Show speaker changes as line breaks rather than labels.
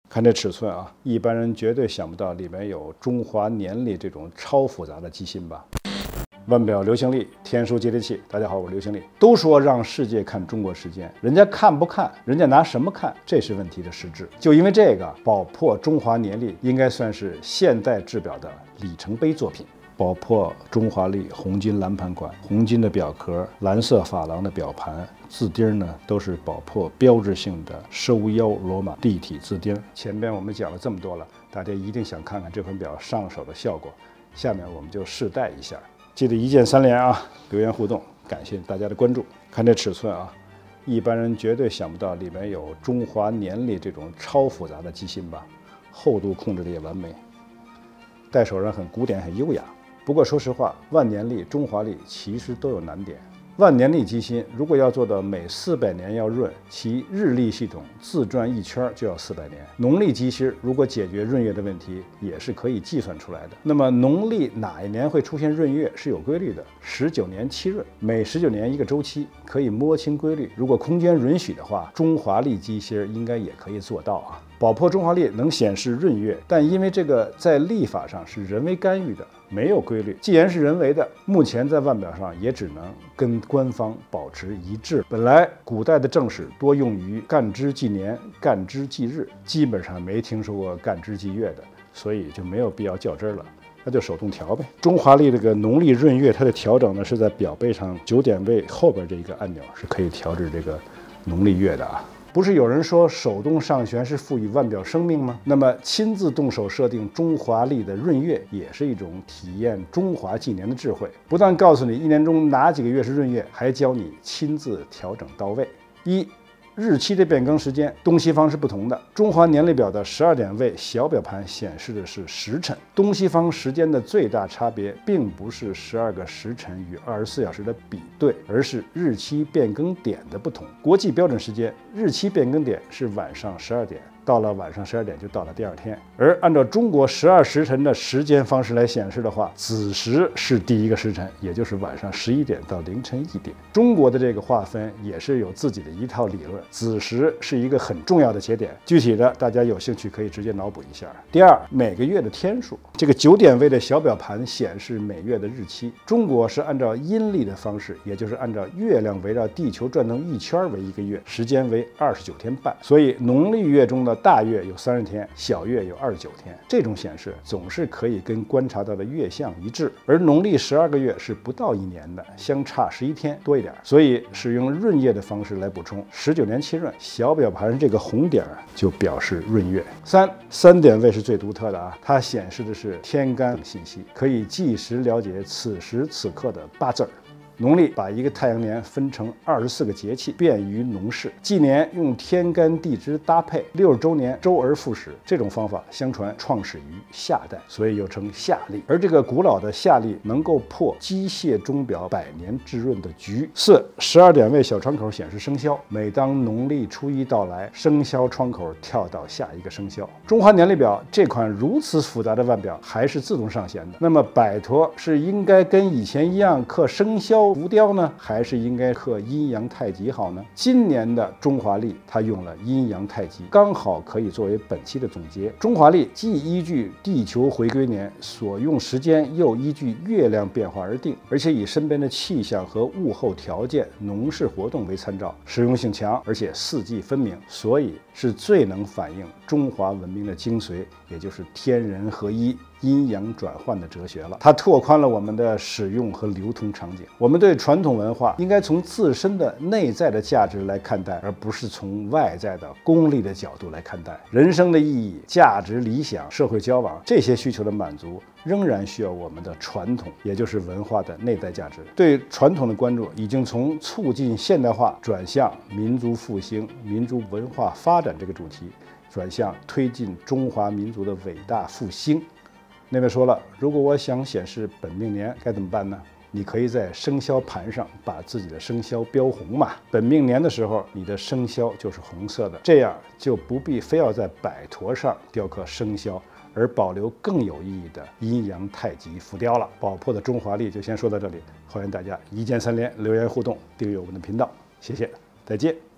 看这尺寸啊，一般人绝对想不到里面有中华年历这种超复杂的机芯吧。腕表流行历，天书接地气。大家好，我是流行历。都说让世界看中国时间，人家看不看，人家拿什么看，这是问题的实质。就因为这个，宝珀中华年历应该算是现代制表的里程碑作品。宝珀中华历红金蓝盘款，红金的表壳，蓝色珐琅的表盘，字钉呢都是宝珀标志性的收腰罗马立体字钉。前边我们讲了这么多了，大家一定想看看这款表上手的效果。下面我们就试戴一下。记得一键3连啊，留言互动，感谢大家的关注。看这尺寸啊，一般人绝对想不到里面有中华年历这种超复杂的机芯吧，厚度控制的也完美，戴手上很古典很优雅。不过说实话，万年历、中华历其实都有难点。万年历机芯如果要做到每400年要闰，其日历系统自转一圈就要400年。农历机芯如果解决闰月的问题，也是可以计算出来的。那么农历哪一年会出现闰月是有规律的，19年7闰，每19年一个周期，可以摸清规律。如果空间允许的话，中华历机芯应该也可以做到啊。宝珀中华历能显示闰月，但因为这个在历法上是人为干预的，没有规律。既然是人为的，目前在腕表上也只能跟官方保持一致。本来古代的正史多用于干支纪年、干支纪日，基本上没听说过干支纪月的，所以就没有必要较真了。那就手动调呗。中华历这个农历闰月，它的调整呢是在表背上9点位后边这一个按钮是可以调制这个农历月的啊。不是有人说手动上旋是赋予腕表生命吗？那么亲自动手设定中华历的闰月，也是一种体验中华纪年的智慧。不但告诉你一年中哪几个月是闰月，还教你亲自调整到位。日期的变更时间东西方是不同的。中华年历表的12点位小表盘显示的是时辰，东西方时间的最大差别并不是12个时辰与24小时的比对，而是日期变更点的不同。国际标准时间日期变更点是晚上12点。到了晚上12点就到了第2天，而按照中国12时辰的时间方式来显示的话，子时是第一个时辰，也就是晚上11点到凌晨1点。中国的这个划分也是有自己的一套理论，子时是一个很重要的节点，具体的大家有兴趣可以直接脑补一下。第二，每个月的天数，这个9点位的小表盘显示每月的日期。中国是按照阴历的方式，也就是按照月亮围绕地球转动1圈为一个月，时间为29天半，所以农历月中的大月有30天，小月有29天，这种显示总是可以跟观察到的月相一致。而农历12个月是不到1年的，相差11天多一点，所以使用闰月的方式来补充，19年7闰，小表盘这个红点就表示闰月。3点位是最独特的啊，它显示的是天干信息，可以即时了解此时此刻的八字儿。农历把一个太阳年分成24个节气，便于农事。纪年用天干地支搭配，60周年周而复始，这种方法相传创始于夏代，所以又称夏历。而这个古老的夏历能够破机械钟表100年之闰的局。12点位小窗口显示生肖，每当农历初一到来，生肖窗口跳到下一个生肖。中华年历表这款如此复杂的腕表还是自动上弦的，那么摆脱是应该跟以前一样刻生肖浮雕呢，还是应该刻阴阳太极好呢？今年的中华历它用了阴阳太极，刚好可以作为本期的总结。中华历既依据地球回归年所用时间，又依据月亮变化而定，而且以身边的气象和物候条件、农事活动为参照，实用性强，而且四季分明，所以是最能反映中华文明的精髓，也就是天人合一、阴阳转换的哲学了。它拓宽了我们的使用和流通场景。我们对传统文化应该从自身的内在的价值来看待，而不是从外在的功利的角度来看待。人生的意义、价值、理想、社会交往这些需求的满足，仍然需要我们的传统，也就是文化的内在价值。对传统的关注已经从促进现代化转向民族复兴、民族文化发展这个主题，转向推进中华民族的伟大复兴。那边说了，如果我想显示本命年该怎么办呢？你可以在生肖盘上把自己的生肖标红嘛。本命年的时候，你的生肖就是红色的，这样就不必非要在摆陀上雕刻生肖，而保留更有意义的阴阳太极浮雕了。宝珀的中华历就先说到这里，欢迎大家一键3连，留言互动，订阅我们的频道，谢谢，再见。